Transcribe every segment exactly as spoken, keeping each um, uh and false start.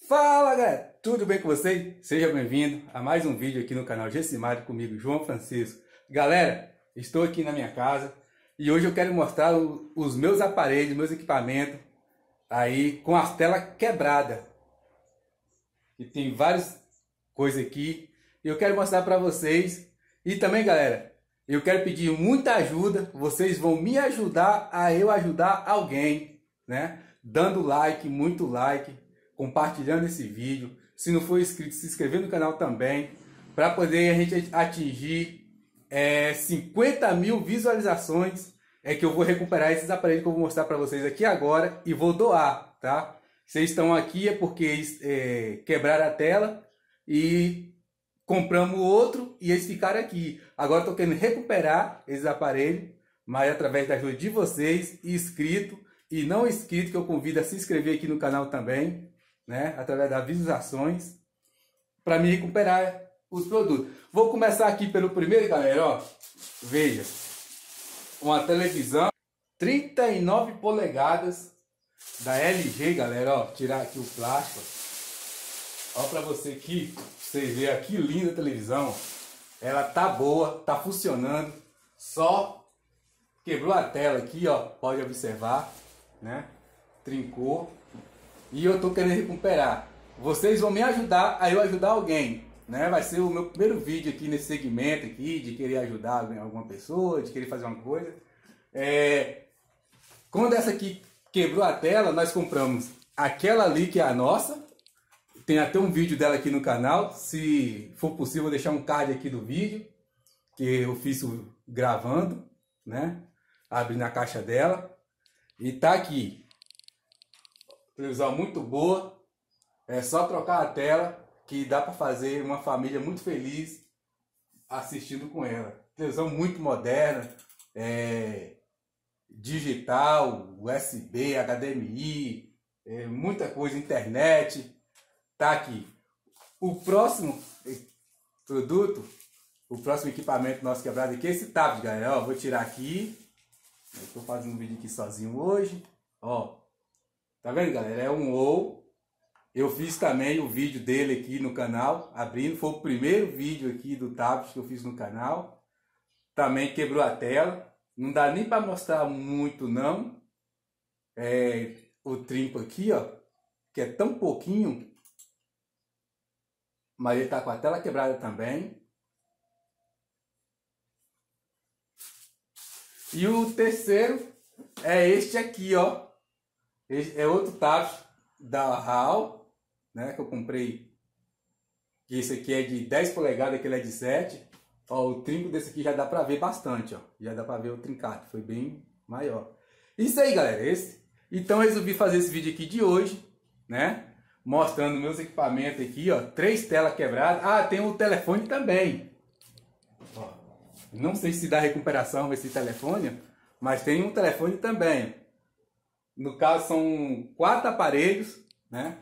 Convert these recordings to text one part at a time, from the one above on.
Fala galera, tudo bem com vocês? Seja bem-vindo a mais um vídeo aqui no canal Gessimado comigo, João Francisco. Galera, estou aqui na minha casa e hoje eu quero mostrar o, os meus aparelhos, meus equipamentos aí com as telas quebradas. E tem várias coisas aqui e eu quero mostrar para vocês. E também, galera, eu quero pedir muita ajuda, vocês vão me ajudar a eu ajudar alguém, né? Dando like, muito like, compartilhando esse vídeo. Se não for inscrito, se inscrever no canal também, para poder a gente atingir é, cinquenta mil visualizações. É que eu vou recuperar esses aparelhos que eu vou mostrar para vocês aqui agora e vou doar, tá? Vocês estão aqui é porque é, quebraram a tela e compramos outro e eles ficaram aqui. Agora estou querendo recuperar esses aparelhos, mas através da ajuda de vocês, inscrito e não inscrito, que eu convido a se inscrever aqui no canal também, né? Através das visualizações, para me recuperar os produtos. Vou começar aqui pelo primeiro, galera, ó. Veja, uma televisão trinta e nove polegadas da L G, galera, ó. Tirar aqui o plástico. Ó, para você aqui, vocês verem aqui, linda a televisão. Ela tá boa, tá funcionando. Só quebrou a tela aqui, ó. Pode observar, né? Trincou. E eu tô querendo recuperar. Vocês vão me ajudar a eu ajudar alguém, né? Vai ser o meu primeiro vídeo aqui nesse segmento aqui, de querer ajudar alguma pessoa, de querer fazer uma coisa. É... Quando essa aqui quebrou a tela, nós compramos aquela ali que é a nossa. Tem até um vídeo dela aqui no canal. Se for possível, vou deixar um card aqui do vídeo, que eu fiz gravando, né? Abrindo a caixa dela. E tá aqui. Televisão muito boa. É só trocar a tela que dá para fazer uma família muito feliz assistindo com ela. Televisão muito moderna, é, digital, U S B, H D M I, é, muita coisa, internet. Tá aqui. O próximo produto, o próximo equipamento nosso quebrado aqui é esse tablet, galera. Ó, vou tirar aqui. Eu tô fazendo um vídeo aqui sozinho hoje. Ó, tá vendo, galera? É um ou. Eu fiz também o vídeo dele aqui no canal, abrindo. Foi o primeiro vídeo aqui do tablet que eu fiz no canal. Também quebrou a tela. Não dá nem para mostrar muito, não. É, o trinco aqui, ó, que é tão pouquinho. Mas ele tá com a tela quebrada também. E o terceiro é este aqui, ó. Este é outro tablet da R A L, né, que eu comprei. Esse aqui é de dez polegadas, aquele é de sete. Ó, o trinco desse aqui já dá pra ver bastante, ó. Já dá pra ver o trincado, foi bem maior. Isso aí, galera, esse. Então eu resolvi fazer esse vídeo aqui de hoje, né? Mostrando meus equipamentos aqui, ó. Três telas quebradas. Ah, tem o telefone também. Ó, não sei se dá recuperação esse telefone, mas tem um telefone também. No caso são quatro aparelhos, né?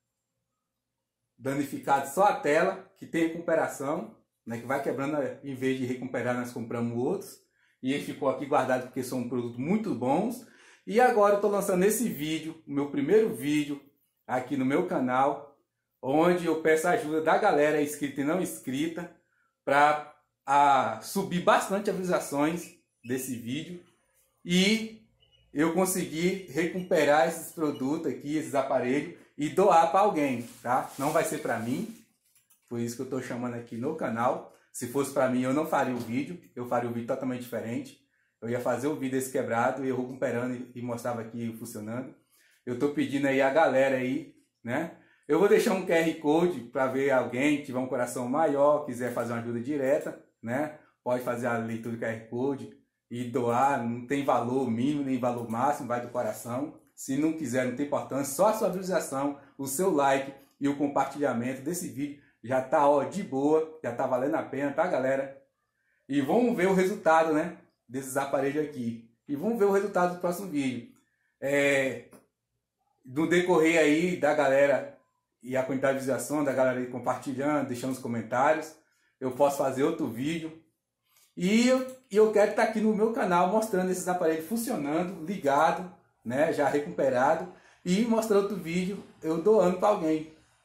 Danificados só a tela, que tem recuperação, né? Que vai quebrando, em vez de recuperar nós compramos outros. E ele ficou aqui guardado porque são produtos muito bons. E agora eu estou lançando esse vídeo, o meu primeiro vídeo aqui no meu canal, onde eu peço a ajuda da galera inscrita e não inscrita para subir bastante as visualizações desse vídeo e eu conseguir recuperar esses produtos aqui, esses aparelhos e doar para alguém, tá? Não vai ser para mim, por isso que eu estou chamando aqui no canal. Se fosse para mim eu não faria o vídeo, eu faria um vídeo totalmente diferente. Eu ia fazer o vídeo desse quebrado e eu recuperando e mostrava aqui funcionando. Eu estou pedindo aí a galera aí, né? Eu vou deixar um Q R Code para ver alguém que tiver um coração maior, quiser fazer uma ajuda direta, né? Pode fazer a leitura do Q R Code e doar. Não tem valor mínimo nem valor máximo, vai do coração. Se não quiser, não tem importância, só a sua visualização, o seu like e o compartilhamento desse vídeo já tá, ó, de boa, já tá valendo a pena, tá, galera? E vamos ver o resultado, né, desses aparelhos aqui. E vamos ver o resultado do próximo vídeo. É... No decorrer aí da galera e a quantidade de visualização, da galera aí compartilhando, deixando os comentários, eu posso fazer outro vídeo. E eu, eu quero estar aqui no meu canal mostrando esses aparelhos funcionando, ligado, né, já recuperado, e mostrando outro vídeo eu doando para alguém.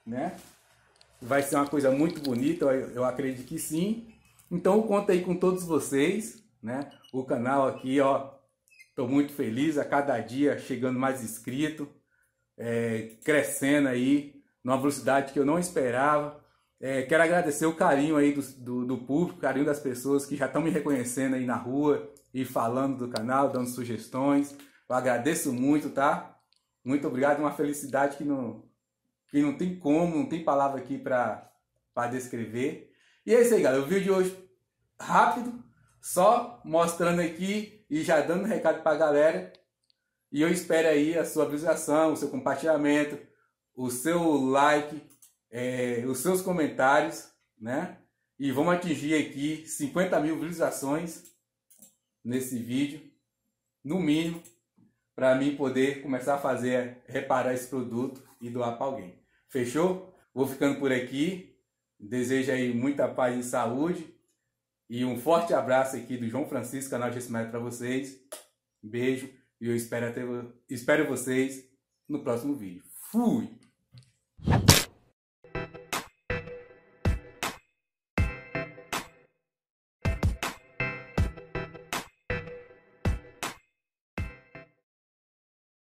né? Vai ser uma coisa muito bonita, eu, eu acredito que sim. Então eu conto aí com todos vocês, né? O canal aqui, ó, tô muito feliz, a cada dia chegando mais inscrito, é, crescendo aí, numa velocidade que eu não esperava. É, quero agradecer o carinho aí do, do, do público, o carinho das pessoas que já estão me reconhecendo aí na rua e falando do canal, dando sugestões. Eu agradeço muito, tá? Muito obrigado, uma felicidade que não, que não tem como, não tem palavra aqui para descrever. E é isso aí, galera. O vídeo de hoje rápido, só mostrando aqui e já dando um recado para a galera. E eu espero aí a sua visualização, o seu compartilhamento, o seu like, é, os seus comentários, né? E vamos atingir aqui cinquenta mil visualizações nesse vídeo, no mínimo, para mim poder começar a fazer, reparar esse produto e doar para alguém. Fechou? Vou ficando por aqui. Desejo aí muita paz e saúde. E um forte abraço aqui do João Francisco, canal G S M A D para vocês. Beijo. E eu espero, até, espero vocês no próximo vídeo. Fui!